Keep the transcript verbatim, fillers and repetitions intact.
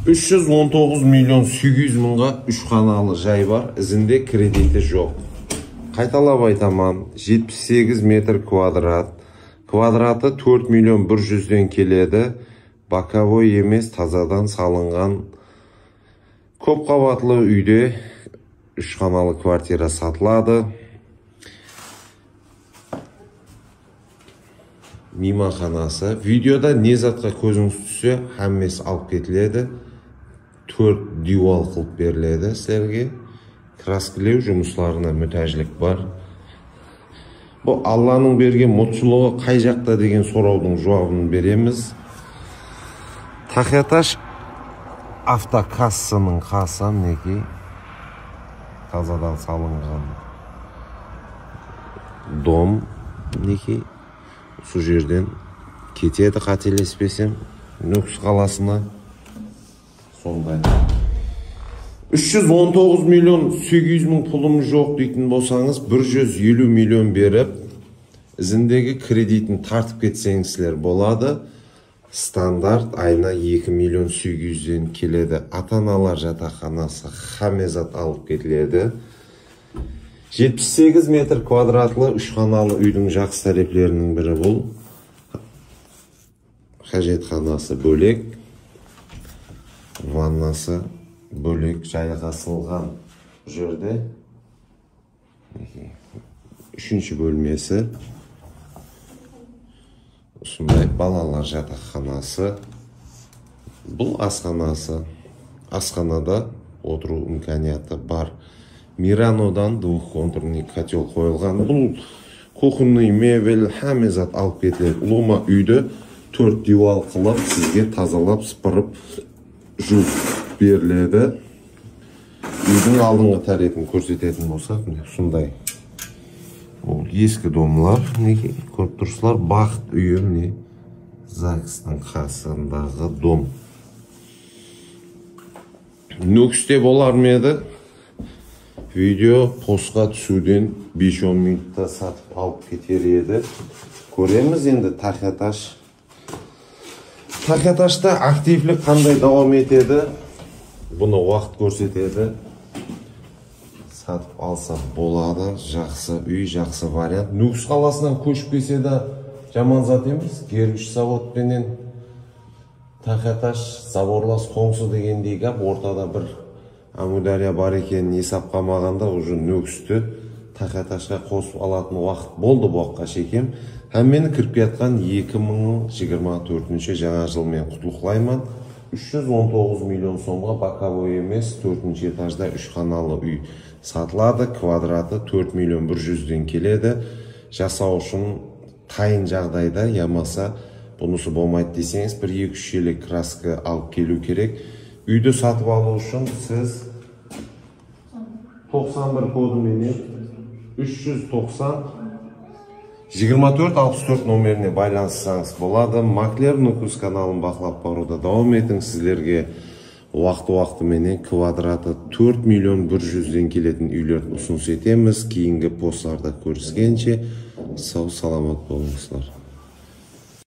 үч жүз он тогуз миллион сегиз жүз мыңга үч каналы жай бар, изинде кредити жок. Кайталап айтаман, жетимиш сегиз метр квадрат. Квадраты төрт миллион бир жүздөн келеді. Боковой емес, тазадан салынған көп кабатлы үйде үч каналы квартира сатылады. Мейманханасы. Видеода не затқа көзіңіз түссе, хаммесі алып кетіледі. төрт дювал қылып беріледі сіздерге. Краскілеу жұмысларына мүтәжілік бар. Бұл Алланың берген мұтшылығы қай жақта деген сұраудың жауабын береміз. Тахиаташ автокассаның қасы мінекей. Тазадан салынған дом мінекей. Сол жерден кетеді, қателеспесем, Нүкіс қаласына. Сондай. үч жүз он тогуз миллион сегиз жүз мың пулым жоқ дейтін болсаңыз, бір жүз елу миллион беріп, ізіндегі кредитін тартып кетсеңіздер болады. Стандарт айына екі миллион сегиз жүзден келеді. Ата-аналар жатақханасы хамезат алып кетіледі. жетимиш сегиз метр квадратлы үч каналы үйдің жақсы тарифлерінің бірі бұл. Хажетханасы бөлек, ваннасы бөлек жайғасылған жерде. Үшінші бөлмесі. Сондай балалар жатақханасы. Бұл асханасы. Асханада отыру имканияты бар. Миранодан двухконтурный котел қойылған. Бұл кухонный мебель хамезат алып кетіледі. Лома үйді төрт дювал қылып, сізге тазалап, сыпырып, жуып беріледі. Үйдің алдыңғы тарифін көрсететін болсақ, сондай. Ол ескі домлар, неге көріп тұрсылар, бақыт үйі, не ЗАГСтың қасындағы дом. Нүкісте болар ма еді? Видео постқа түсуден беш он минутта сатып алып кетер еді. Көреміз енді Тахиаташ. Тахиаташта активлік қандай давам етеді? Бұны уақыт көрсетеді. Сатып алса болады. Жақсы үй, жақсы вариант. Нүкіс қаласынан көшіп келсе де жаман зат емес. Кергіш заводпенен Тахиаташ заборлас қоңсы дегендей гап, ортада бір Амудария бар екенін есап қалмағанда уже Нүкісті Тахиаташқа қосып алатын уақыт болды бұққа шекем. Һәм мені кіріп кеткен екі мың жиырма төртінші жаңа жылмен құтлықлайман. үч жүз он тогуз миллион сомға боковой емес, төртінші этажда үч каналы үй сатылады. Квадраты төрт миллион бір жүзден келеді. Жасау үшін қайын жағдайда, ямаса бұнысы болмайды десеңіз, бір екі үш шелек краска алып келу керек. Үйді сатып алу үшін сіз тоқсан бір кодыменен үч жүз тоқсан жиырма төрт алпыс төрт номеріне байланыссаңыз болады. Маклер Нүкіс каналын бақылап баруда давам етіңіз. Сіздерге уақыт-уақытыменен квадраты төрт миллион бір жүзден келетін үйлерді ұсыныс етеміз. Кейінгі посттарда көріскенше сау саламат болыңыздар.